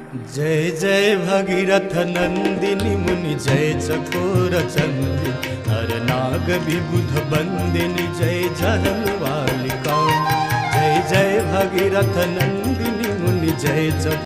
जय जय भगीरथ नंदिनी मुनि जय चकोर चंदी हर नाग विबुध बंदिनी जय जहन वालिका। जय जय भगीरथ नंदिनी मुनि जय चकोर